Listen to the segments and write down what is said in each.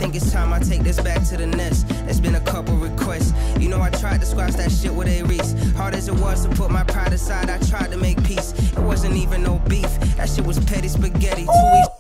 think it's time I take this back to the nest. There's been a couple requests. You know I tried to squash that shit with a Reese. Hard as it was to put my pride aside, I tried to make peace. It wasn't even no beef. That shit was petty spaghetti. 2 weeks.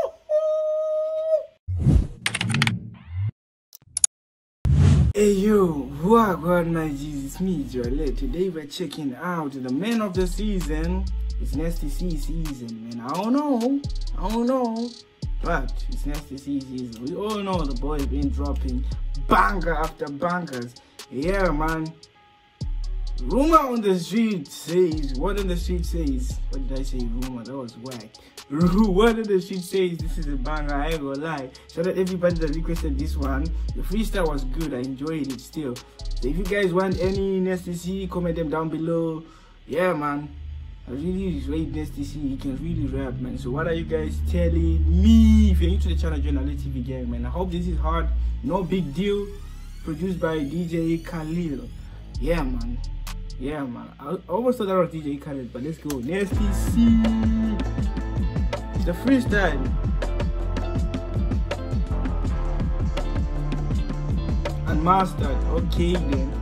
Hey yo, what God my Jesus, me Jolet. Today we're checking out the man of the season. It's Nasty C season, man. I don't know, but it's Nasty C season. We all know the boy been dropping banger after bangers. Yeah, man. Rumor on the street says, what did I say? Rumor, that was whack. What did the street says? This is a banger, I ain't gonna lie. Shout out everybody that requested this one. The freestyle was good, I enjoyed it still. So if you guys want any Nasty C, comment them down below. Yeah, man. I really rate Nasty C, he can really rap, man. So what are you guys telling me? If you're new to the channel, join our TV gang, man. I hope this is hard, no big deal. Produced by DJ Khalil. Yeah, man. Yeah, man. I almost thought that was DJ Khaled, but let's go. Nasty C. It's the freestyle. Unmastered. Okay, then.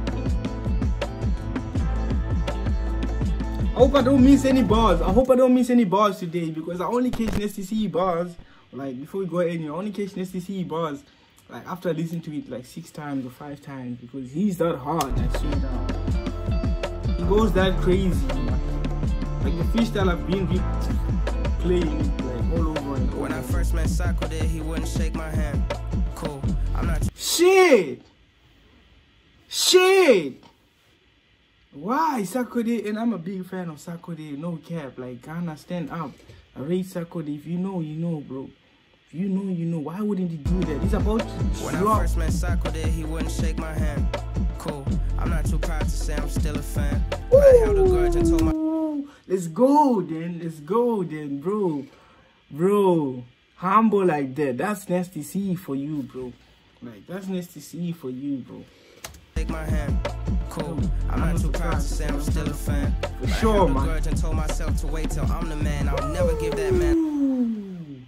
I hope I don't miss any bars. Today because I only catch Nasty C bars. Like, before we go any, I only catch Nasty C bars. Like, after I listen to it like 6 times or 5 times. Because he's that hard, I swear down. He goes that crazy, like the freestyle I've been playing like all over and over. When I first met Sako there, he wouldn't shake my hand. Cool, I'm not. Shit. Why Sakode? And I'm a big fan of Sakode, no cap. Like, Ghana, stand up. I rate Sakode. If you know, you know, bro. If you know, you know. Why wouldn't he do that? He's about to When I first met Sako there, he wouldn't shake my hand. Cool. I'm not too proud to say I'm still a fan. But I held a grudge and told my. Let's go then, bro. Humble like that. That's Nasty C for you, bro. Like, that's Nasty C for you, bro. Take my hand. Cool. I'm not too proud to say I'm still a fan. For sure, man. I held a grudge and told myself to wait till I'm the man. I'll never give that man.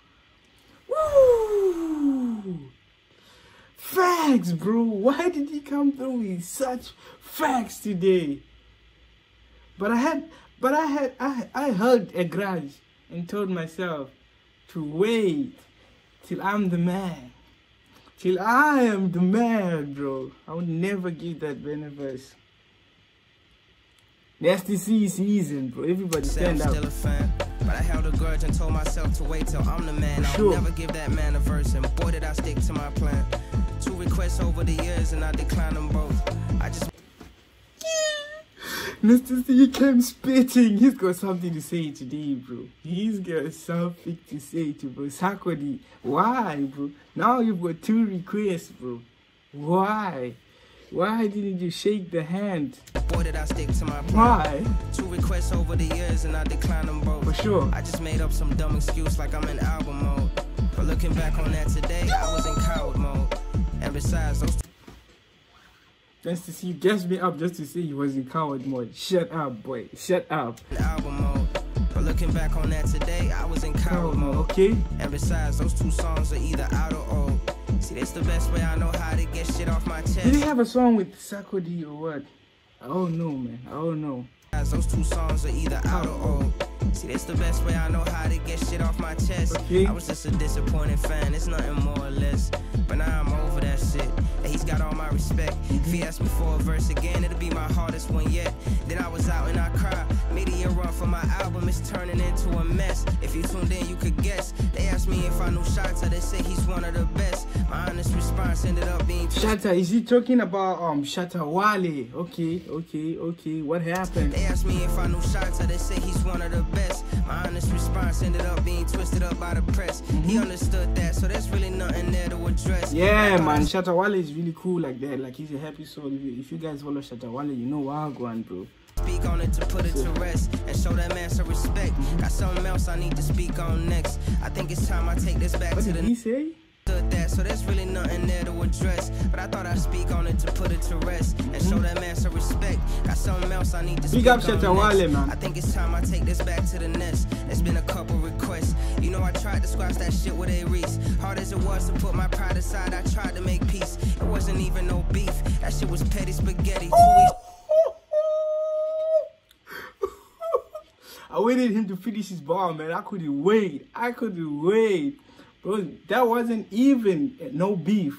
Woo! Facts, bro. Why did he come through with such facts today? But I held a grudge and told myself to wait till I'm the man. Till I am the man, bro. I would never give that universe. Nasty C season, bro. Everybody stand up. Still a fan, but I held a grudge and told myself to wait till I'm the man. I'll never give that man a verse, and boy did I stick to my plan. 2 requests over the years and I declined them both. I just Mr. C came spitting. He's got something to say today, bro. He's got something to say to bro. Sakodi. Why, bro? Now you've got 2 requests, bro. Why? Why didn't you shake the hand? Boy, did I stick to my plan. Why? 2 requests over the years and I declined them both. For sure. I just made up some dumb excuse like I'm in album mode. But looking back on that today, I was in coward mode. And besides, those Just to see, guessed me up just to say he was in coward mode. Shut up, boy. Shut up. Album mode. But looking back on that today, I was in coward mode. Okay. And besides, those 2 songs are either out or old. See, that's the best way I know how to get shit off my chest. Did he have a song with Sakodi or what? I don't know, man. I don't know. Those 2 songs are either out or old. See, that's the best way I know how to get shit off my chest. Okay. I was just a disappointed fan, it's nothing more or less. But now I'm over that shit, and he's got all my respect. If he asked me for a verse again, it'll be my hardest one yet. Then I was out and I cried. Media run for my album, it's turning into a mess. If you tuned in, you could guess. They asked me if I knew Shatta, they say he's one of the best. My honest response ended up being Shatta. Is he talking about Shatta Wale? Okay. What happened? They asked me if I knew Shatta, they say he's one of the best. My honest response ended up being twisted up by the press. He understood that, so there's really nothing there to address. Yeah, man, Shatta Wale is really cool like that. Like, he's a happy soul. If you guys follow Shatta Wale, you know Wagwan, bro. Speak on it to put it to rest and show that man some respect. Got something else I need to speak on next. I think it's time I take this back What to did the he say? understood that, so there's really nothing there to address. But I thought I'd speak on it to put it to rest and show that man some respect. Got something else I need to speak on next. Man. I think it's time I take this back to the nest. There's been a couple requests. You know I tried to squash that shit with a Reese. Hard as it was to put my pride aside, I tried to make peace. It wasn't even no beef. That shit was petty spaghetti. 2 weeks. I waited him to finish his bar, man. I couldn't wait. Bro, that wasn't even no beef.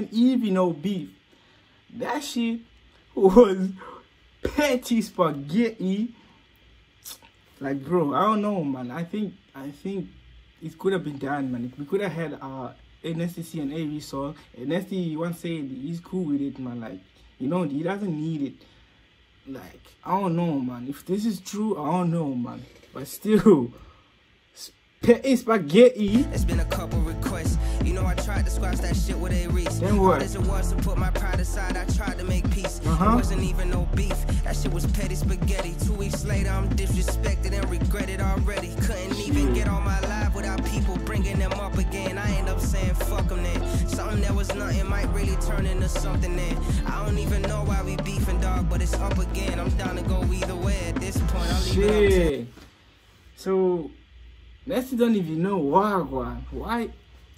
That shit was petty spaghetti. Like, bro, I don't know, man. I think it could have been done, man. We could have had NSTC and AV song. NST once said he's cool with it, man. Like, you know, he doesn't need it. Like, I don't know, man. If this is true, I don't know, man. But still, spaghetti. It's been a couple requests. You know I tried to squash that shit with a Reese. Then what? Hard as it was to put my pride aside, I tried to make peace. It wasn't even no beef. That shit was petty spaghetti. 2 weeks later, I'm disrespected and regretted already. Couldn't even get on my live without people bringing them up again. I end up saying fuck them then. Something that was nothing might really turn into something then. I don't even know why we beefing, dog, but it's up again. I'm down to go either way at this point. I'll leave it up to... So, let's don't even know why.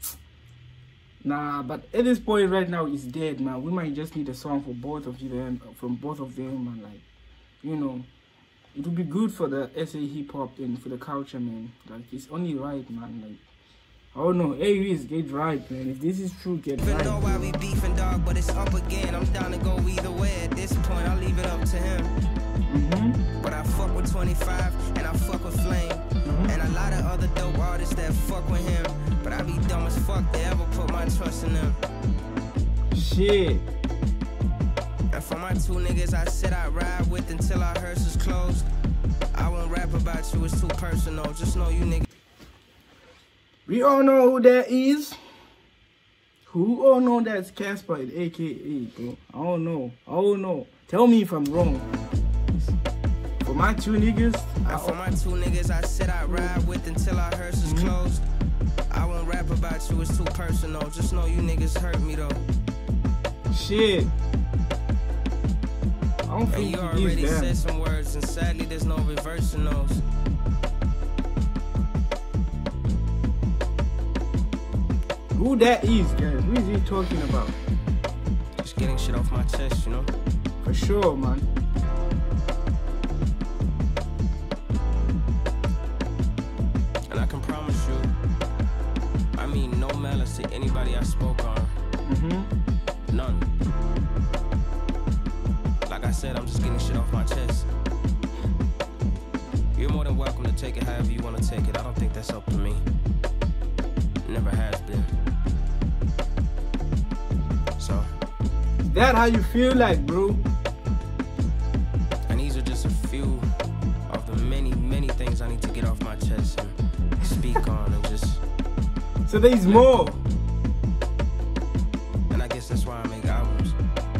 Nah, but at this point right now, it's dead, man. We might just need a song for both of them, man. Like, you know, it would be good for the SA hip hop and for the culture, man. Like, it's only right, man. Like, I don't know. AVs, get right, man. If this is true, get right. I know why we beefing, dog, but it's up again. I'm down to go either way at this point. I'll leave it up to him. But I fuck with 25 and I fuck with Flame and a lot of other dope artists that fuck with him. But I be dumb as fuck to ever put my trust in them. Shit. And for my 2 niggas I said I'd ride with until our hearse is closed, I won't rap about you, it's too personal. Just know you niggas. We all know who that is. Who all know that's Casper, aka, bro? I don't know. Tell me if I'm wrong. For my 2 niggas, I said I'd ride with until our hearse is closed. I won't rap about you, it's too personal. Just know you niggas hurt me though. Shit. I don't think you already said some words, and sadly there's no reversing those. Who that is, guys? Who is he talking about? Just getting shit off my chest, you know? For sure, man. And I can promise you, I mean no malice to anybody I spoke on. None. Like I said, I'm just getting shit off my chest. You're more than welcome to take it however you want to take it. I don't think that's up to me. Never has been. So, is that how you feel like, bro? And these are just a few of the many, many things I need to get off my chest and speak on and just... So there's more. And I guess that's why I make albums.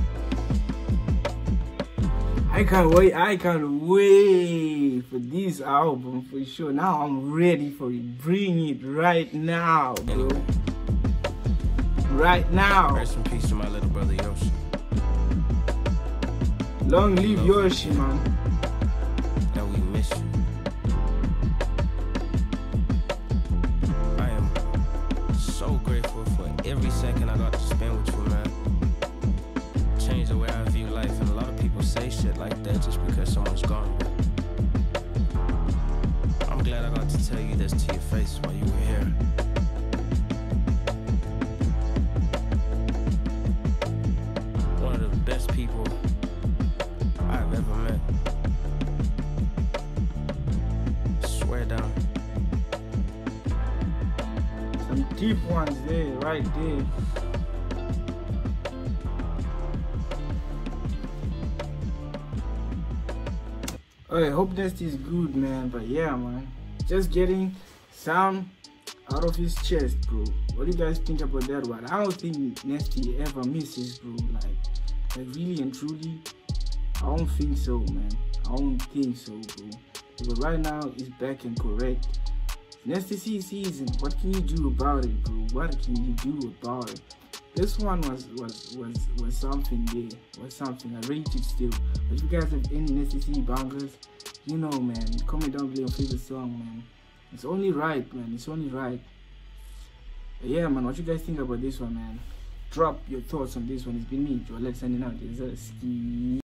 I can't wait for this album for sure. Now I'm ready for it. Bring it right now, bro. Anyway, right now. Rest in peace to my little brother Yoshi. Long live Yoshi, man. And we miss you. I am so grateful for every second I got to spend with you, man. Change the way I view life, and a lot of people say shit like that just because someone's gone. I'm glad I got to tell you this to your face while you were here. One of the best people I've ever met. Swear down. Some deep ones there, right there. I hope this is good, man. But yeah, man, just getting some out of his chest, bro. What do you guys think about that one? I don't think Nasty ever misses, bro. Like really and truly, I don't think so, man. I don't think so, bro. Because right now it's back and correct. Nasty C season. What can you do about it, bro? What can you do about it? This one was something there. Was something. I rate it still. But if you guys have any Nasty C bangers, you know, man, comment down below your favorite song, man. It's only right, man. It's only right. But yeah, man. What you guys think about this one, man? Drop your thoughts on this one. It's been me, Joel, signing out. It's a ski.